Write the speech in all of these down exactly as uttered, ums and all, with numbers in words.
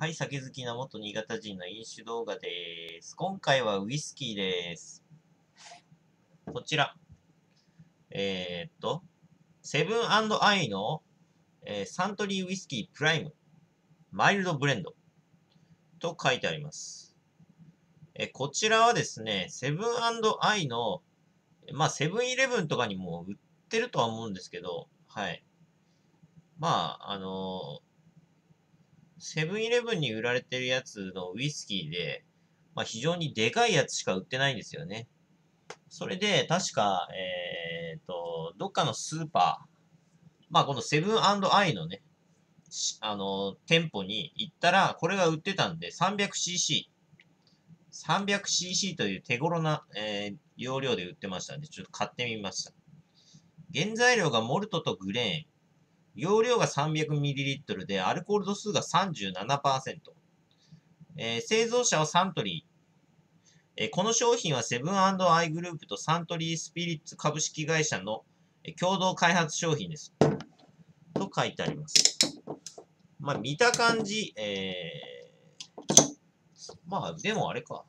はい、酒好きな元新潟人の飲酒動画です。今回はウイスキーです。こちら。えー、っと、セブン&アイの、えーサントリーウイスキープライムマイルドブレンドと書いてあります。えーこちらはですね、セブン&アイの、まあ、セブンイレブンとかにも売ってるとは思うんですけど、はい。まあ、あのセブンイレブンに売られてるやつのウイスキーで、まあ、非常にでかいやつしか売ってないんですよね。それで、確か、えっと、どっかのスーパー、まあ、このセブンアイのね、あの、店舗に行ったら、これが売ってたんで、さんびゃくシーシー。さんびゃくシーシー という手頃な、えー容量で売ってましたんで、ちょっと買ってみました。原材料がモルトとグレーン。容量が さんびゃくミリリットル で、アルコール度数が さんじゅうななパーセント。えー製造者はサントリー。えーこの商品はセブンアイグループとサントリースピリッツ株式会社の共同開発商品です。と書いてあります。まあ、見た感じ、えー、まあ、でもあれか。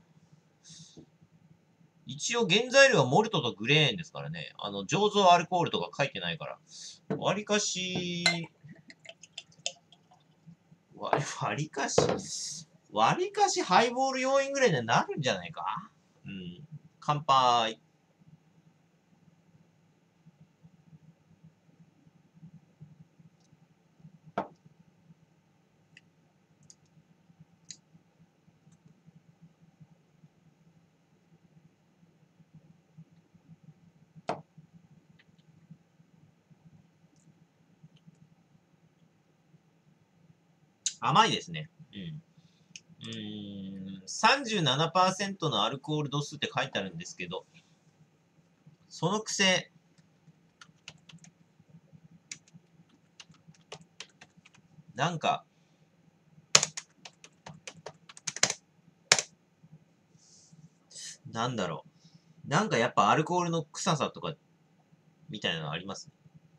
一応原材料はモルトとグレーンですからね。あの、醸造アルコールとか書いてないから。わりかし、わりかし、わりかしハイボール要因ぐらいになるんじゃないか。うん。乾杯。甘いですね。うん。うーん、さんじゅうななパーセントのアルコール度数って書いてあるんですけど、そのくせ、なんか、なんだろう。なんかやっぱアルコールの臭さとか、みたいなのありますね。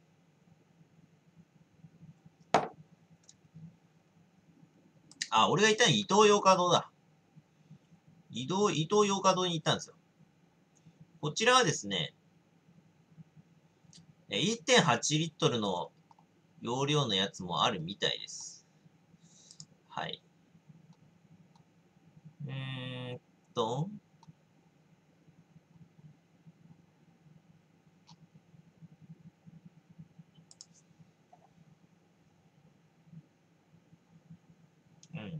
あ、俺が行ったのは伊東洋華堂だ。伊東、伊東洋華堂に行ったんですよ。こちらはですね、いってんはちリットルの容量のやつもあるみたいです。はい。うーんと、うん。う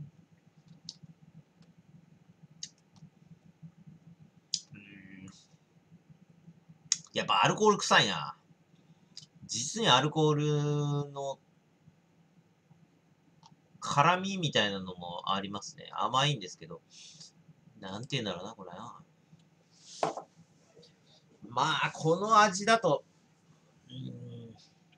ーんやっぱアルコール臭いな。実にアルコールの辛みみたいなのもありますね。甘いんですけど。なんて言うんだろうな、これな。まあ、この味だと、うーん、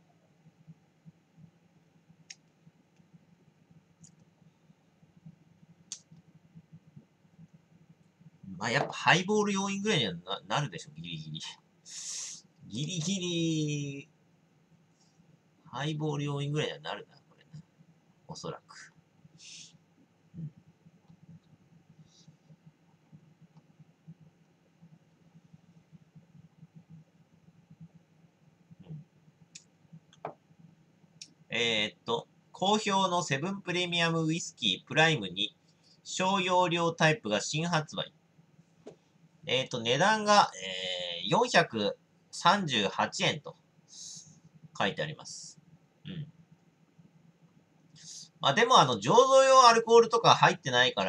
まあ、やっぱハイボール要因ぐらいには な, なるでしょ、ギリギリ。ギリギリ、ハイボール要因ぐらいにはなるな、これな。おそらく。うん、うん、えー、っと、好評のセブンプレミアムウイスキープライムに小容量タイプが新発売。えー、っと、値段が、えー、よんひゃくさんじゅうはちえんと書いてあります。うん。まあでもあの、醸造用アルコールとか入ってないから、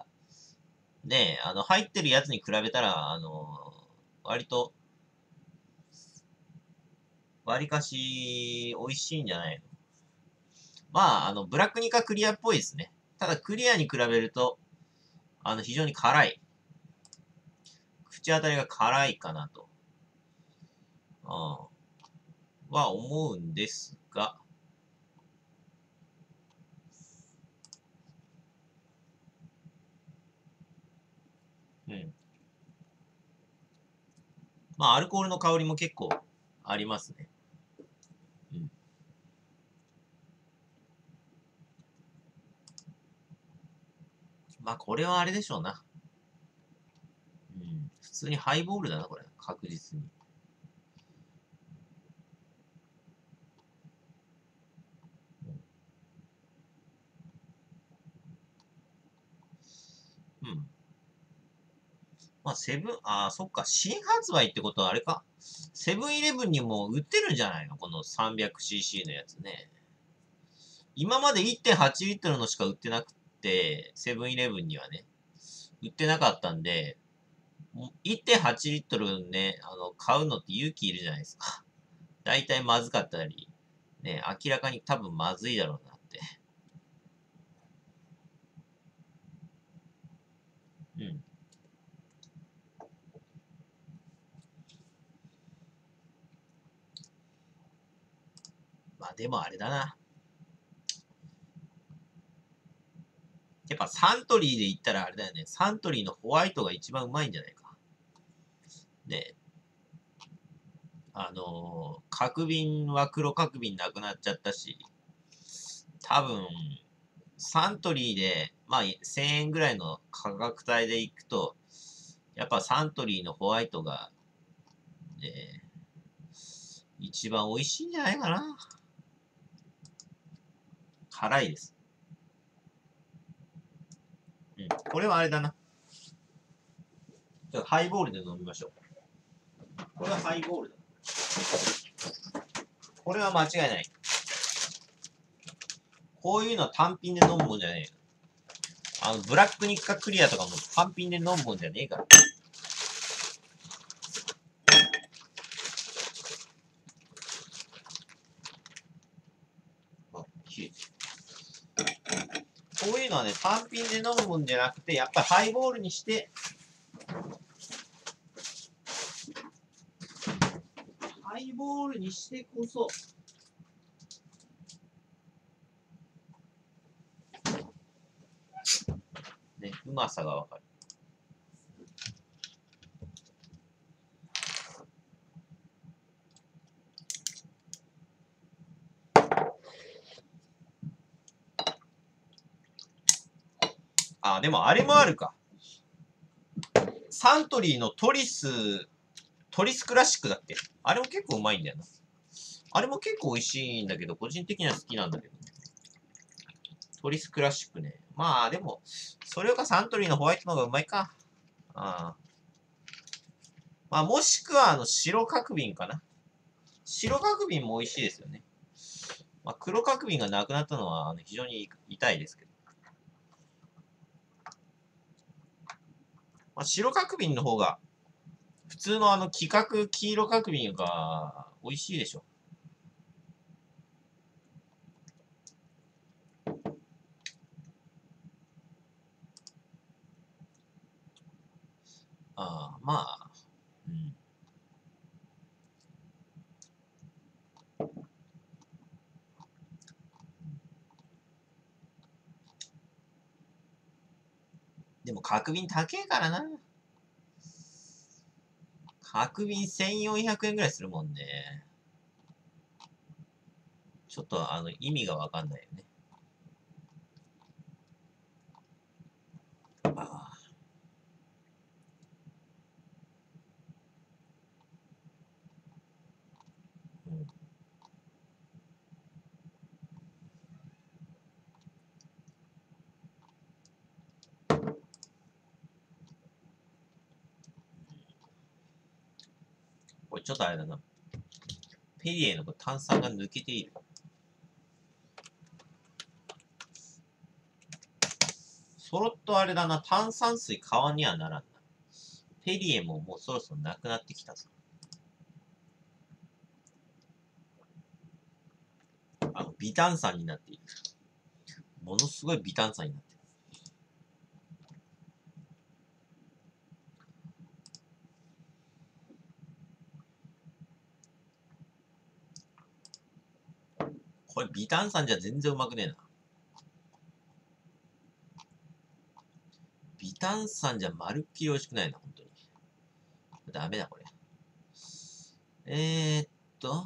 ねえ、あの、入ってるやつに比べたら、あの、割と、割かし、美味しいんじゃないの。まあ、あの、ブラックニカクリアっぽいですね。ただ、クリアに比べると、あの、非常に辛い。口当たりが辛いかなと、うん、は思うんですが、うん。まあ、アルコールの香りも結構ありますね。うん。 まあ、これはあれでしょうな。うん。普通にハイボールだな、これ。確実に。うん。まあ、セブン、ああ、そっか。新発売ってことはあれか。セブンイレブンにも売ってるんじゃないのこの さんびゃくシーシー のやつね。今まで いってんはち リットルのしか売ってなくて、セブンイレブンにはね、売ってなかったんで、いってんはちリットルね、あの、買うのって勇気いるじゃないですか。だいたいまずかったり、ね、明らかに多分まずいだろうなって。うん。まあでもあれだな。やっぱサントリーで言ったらあれだよね。サントリーのホワイトが一番うまいんじゃないか。ね。あのー角瓶は黒角瓶なくなっちゃったし、多分、サントリーで、まあ、せんえんぐらいの価格帯で行くと、やっぱサントリーのホワイトが、ね、一番美味しいんじゃないかな。辛いです。うん。これはあれだな。ちょっとハイボールで飲みましょう。これはハイボールだ。これは間違いない。こういうのは単品で飲むもんじゃねえよ。あの、ブラックニッカクリアとかも単品で飲むもんじゃねえから。あ、消えて。こういうのはね、単品で飲むもんじゃなくて、やっぱりハイボールにして、ハイボールにしてこそ、ね、うまさがわかる。あ、でもあれもあるか。サントリーのトリス、トリスクラシックだっけ？あれも結構うまいんだよな。あれも結構美味しいんだけど、個人的には好きなんだけど。トリスクラシックね。まあでも、それよかサントリーのホワイトの方がうまいか。ああ。まあもしくはあの白角瓶かな。白角瓶も美味しいですよね。まあ黒角瓶がなくなったのはあの非常に痛いですけど。まあ、白角瓶の方が、普通のあの規格黄色角瓶が美味しいでしょ。ああ、まあ、うん。でも角瓶高えからな。角瓶せんよんひゃくえんぐらいするもんね。ちょっとあの意味がわかんないよね。ああ、うん。これちょっとあれだな。ペリエの炭酸が抜けている。そろっとあれだな。炭酸水買わにはならんな。ペリエももうそろそろなくなってきたぞ。あの、微炭酸になっている。ものすごい微炭酸になっている。これ微炭酸じゃ全然うまくねえな。微炭酸じゃまるっきり美味しくないな、本当に。ダメだ、これ。えー、っと。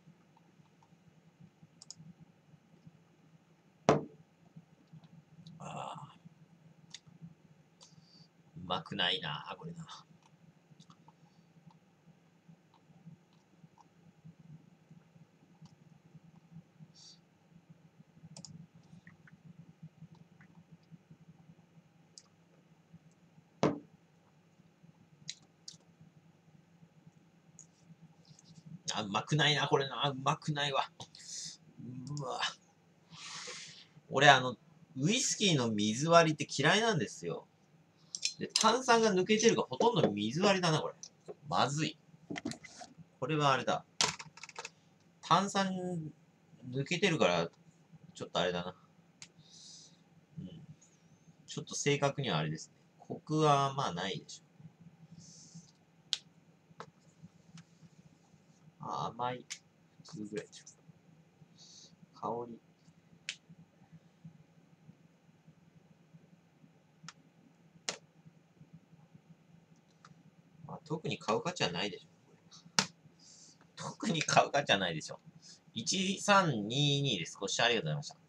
あまくないな、これな。あ、うまくないな、これな。うまくないわ。うわ。俺、あの、ウイスキーの水割りって嫌いなんですよ。で、炭酸が抜けてるがほとんど水割りだな、これ。まずい。これはあれだ。炭酸抜けてるから、ちょっとあれだな。うん。ちょっと正確にはあれですね。コクはまあないでしょ。甘い。普通ぐらいでしょ。香り。まあ、特に買う価値はないでしょ。特に買う価値はないでしょ。いちさんににです。ご視聴ありがとうございました。